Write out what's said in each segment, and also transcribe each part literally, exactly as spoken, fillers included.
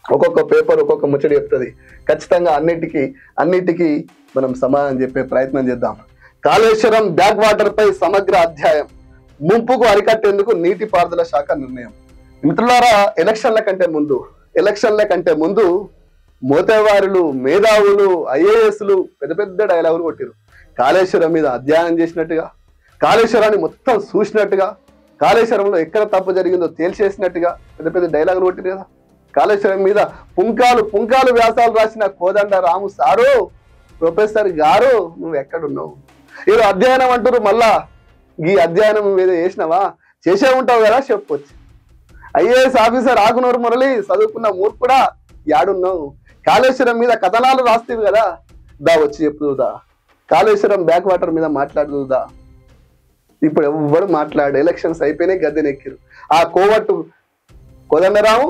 ఒక్కొక్క పేపర్ ఒక్కొక్క ముచ్చడి చెప్తుంది. ఖచ్చితంగా అన్నిటికీ అన్నిటికీ మనం సమాధానం చెప్పే ప్రయత్నం చేద్దాం. కాళేశ్వరం బ్యాక్ వాటర్ పై సమగ్ర అధ్యాయం, ముంపుకు అరికట్టేందుకు నీటిపారుదల శాఖ నిర్ణయం. మిత్రులారా, ఎలక్షన్ల కంటే ముందు ఎలక్షన్ల కంటే ముందు మోతేవారులు, మేధావులు, ఐఏఎస్లు పెద్ద పెద్ద డైలాగులు కొట్టిరు. కాళేశ్వరం మీద అధ్యయనం చేసినట్టుగా, కాళేశ్వరాన్ని మొత్తం చూసినట్టుగా, కాళేశ్వరంలో ఎక్కడ తప్పు జరిగిందో తేల్చేసినట్టుగా పెద్ద పెద్ద డైలాగులు కొట్టిరు కదా. కాళేశ్వరం మీద పుంకాలు పుంకాలు వ్యాసాలు రాసిన కోదండ రాము సారు, ప్రొఫెసర్ గారు, నువ్వు ఎక్కడున్నావు? ఏదో అధ్యయనం అంటారు, మళ్ళా ఈ అధ్యయనం మీద చేసినావా? చేసే ఉంటావు కదా, చెప్పొచ్చు. ఐఏఎస్ ఆఫీసర్ ఆకునూరు మురళి, చదువుకున్న మూర్ఖుడా, యాడున్నావు? కాళేశ్వరం మీద కథనాలు రాస్తేవి కదా, దా వచ్చి చెప్పుదా. కాళేశ్వరం బ్యాక్ వాటర్ మీద మాట్లాడుదా. ఇప్పుడు ఎవ్వరు మాట్లాడు, ఎలక్షన్స్ అయిపోయినాయి, గద్దెనెక్కిరు. ఆ కోవట్టు కోదండరాము,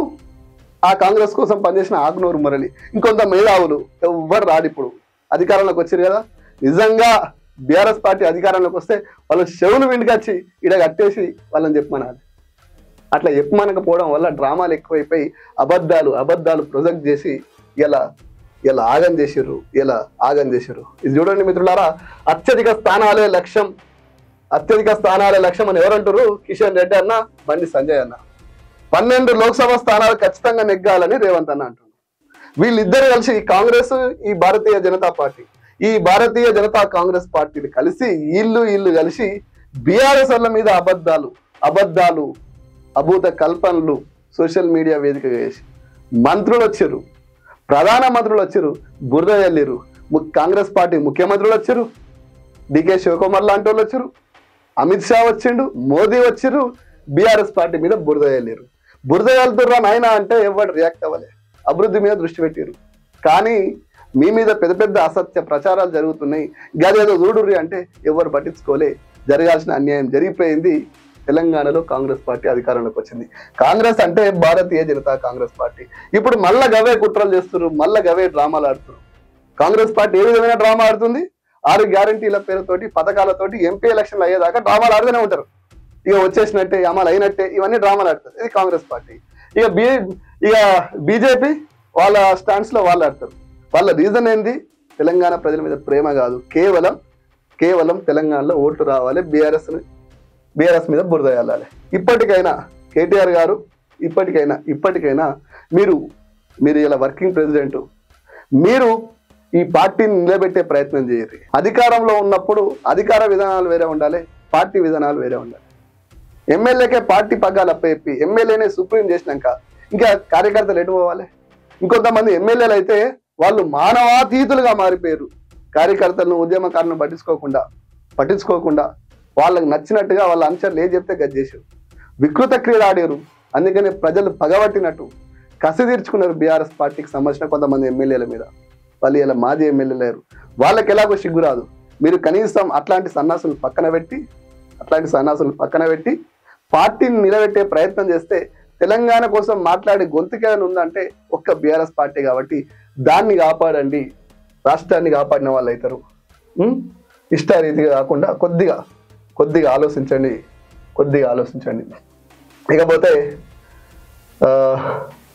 ఆ కాంగ్రెస్ కోసం పనిచేసిన ఆకునూరు మురళి, ఇంకొంత మేధావులు ఎవ్వరు రాడు. ఇప్పుడు అధికారంలోకి వచ్చారు కదా. నిజంగా బీఆర్ఎస్ పార్టీ అధికారంలోకి వస్తే వాళ్ళు చెవులు విండుకొచ్చి ఇడ కట్టేసి వాళ్ళని చెప్పమనాలి. అట్లా చెప్పమనకపోవడం వల్ల డ్రామాలు ఎక్కువైపోయి అబద్ధాలు అబద్ధాలు ప్రొజెక్ట్ చేసి ఇలా ఇలా ఆగం చేసిర్రు ఇలా ఆగం చేసిర్రు ఇది చూడండి మిత్రులారా, అత్యధిక స్థానాలే లక్ష్యం అత్యధిక స్థానాలే లక్ష్యం అని ఎవరంటారు? కిషన్ రెడ్డి అన్న, బండి సంజయ్ అన్న. పన్నెండు లోక్సభ స్థానాలు ఖచ్చితంగా నెగ్గాలని రేవంత్ అన్న అంటున్నారు. వీళ్ళిద్దరు కలిసి కాంగ్రెస్, ఈ భారతీయ జనతా పార్టీ, ఈ భారతీయ జనతా కాంగ్రెస్ పార్టీలు కలిసి ఇల్లు ఇల్లు కలిసి బీఆర్ఎస్ వాళ్ళ మీద అబద్ధాలు అబద్ధాలు అభూత కల్పనలు సోషల్ మీడియా వేదికగా చేసి మంత్రులు వచ్చారు, ప్రధాన మంత్రులు వచ్చారు, బురద వెళ్ళారు. కాంగ్రెస్ పార్టీ ముఖ్యమంత్రులు వచ్చారు, డికే శివకుమార్ లాంటి వాళ్ళు వచ్చారు, అమిత్ షా వచ్చిండు, మోదీ వచ్చారు, బీఆర్ఎస్ పార్టీ మీద బురద వెళ్ళారు. బురద వెళ్తుర్రా నాయన అంటే ఎవరు రియాక్ట్ అవ్వలే, అభివృద్ధి మీద దృష్టి పెట్టారు. కానీ మీ మీద పెద్ద పెద్ద అసత్య ప్రచారాలు జరుగుతున్నాయి, గదేదో చూడుర్రి అంటే ఎవరు పట్టించుకోలే. జరగాల్సిన అన్యాయం జరిగిపోయింది. తెలంగాణలో కాంగ్రెస్ పార్టీ అధికారంలోకి వచ్చింది. కాంగ్రెస్ అంటే భారతీయ జనతా కాంగ్రెస్ పార్టీ. ఇప్పుడు మళ్ళా గవే కుట్రలు చేస్తున్నారు, మళ్ళా గవే డ్రామాలు ఆడుతున్నారు. కాంగ్రెస్ పార్టీ ఏ విధమైన డ్రామా ఆడుతుంది? ఆరు గ్యారంటీల పేరుతోటి పథకాలతోటి ఎంపీ ఎలక్షన్లు అయ్యేదాకా డ్రామాలు ఆడుతూనే ఉంటారు. ఇక వచ్చేసినట్టే, అమలు అయినట్టే, ఇవన్నీ డ్రామాలు ఆడతారు. ఇది కాంగ్రెస్ పార్టీ. ఇక బీ ఇక బీజేపీ వాళ్ళ స్టాండ్స్ లో వాళ్ళు ఆడతారు. వాళ్ళ రీజన్ ఏంది? తెలంగాణ ప్రజల మీద ప్రేమ కాదు, కేవలం కేవలం తెలంగాణలో ఓట్లు రావాలి, బీఆర్ఎస్ బీఆర్ఎస్ మీద బురద వెళ్ళాలి. ఇప్పటికైనా కేటీఆర్ గారు, ఇప్పటికైనా ఇప్పటికైనా మీరు మీరు ఇలా వర్కింగ్ ప్రెసిడెంట్, మీరు ఈ పార్టీని నిలబెట్టే ప్రయత్నం చేయాలి. అధికారంలో ఉన్నప్పుడు అధికార విధానాలు వేరే ఉండాలి, పార్టీ విధానాలు వేరే ఉండాలి. ఎమ్మెల్యేకే పార్టీ పగ్గాలు అప్పచెప్పి ఎమ్మెల్యేనే సుప్రీం చేసినాక ఇంకా కార్యకర్తలు ఎటు పోవాలి? ఇంకొంతమంది ఎమ్మెల్యేలు అయితే వాళ్ళు మానవాతీతులుగా మారిపోయారు. కార్యకర్తలను, ఉద్యమకారులను పట్టించుకోకుండా పట్టించుకోకుండా వాళ్ళకి నచ్చినట్టుగా వాళ్ళ అనుచరులు ఏం చెప్తే గజ్జేసారు. వికృత క్రీడ ఆడారు. అందుకని ప్రజలు పగబట్టినట్టు కసి తీర్చుకున్నారు బీఆర్ఎస్ పార్టీకి సంబంధించిన కొంతమంది ఎమ్మెల్యేల మీద. వాళ్ళు ఇలా మాజీ ఎమ్మెల్యేలు లేరు, వాళ్ళకి ఎలాగో సిగ్గు రాదు. మీరు కనీసం అట్లాంటి సన్నాసులు పక్కన పెట్టి అట్లాంటి సన్నాసులు పక్కన పెట్టి పార్టీని నిలబెట్టే ప్రయత్నం చేస్తే తెలంగాణ కోసం మాట్లాడే గొంతుకేదని ఉందంటే ఒక్క బీఆర్ఎస్ పార్టీ. కాబట్టి దాన్ని కాపాడండి, రాష్ట్రాన్ని కాపాడిన వాళ్ళు అవుతారు. ఇష్టారీతిగా కాకుండా కొద్దిగా కొద్దిగా ఆలోచించండి కొద్దిగా ఆలోచించండి ఇకపోతే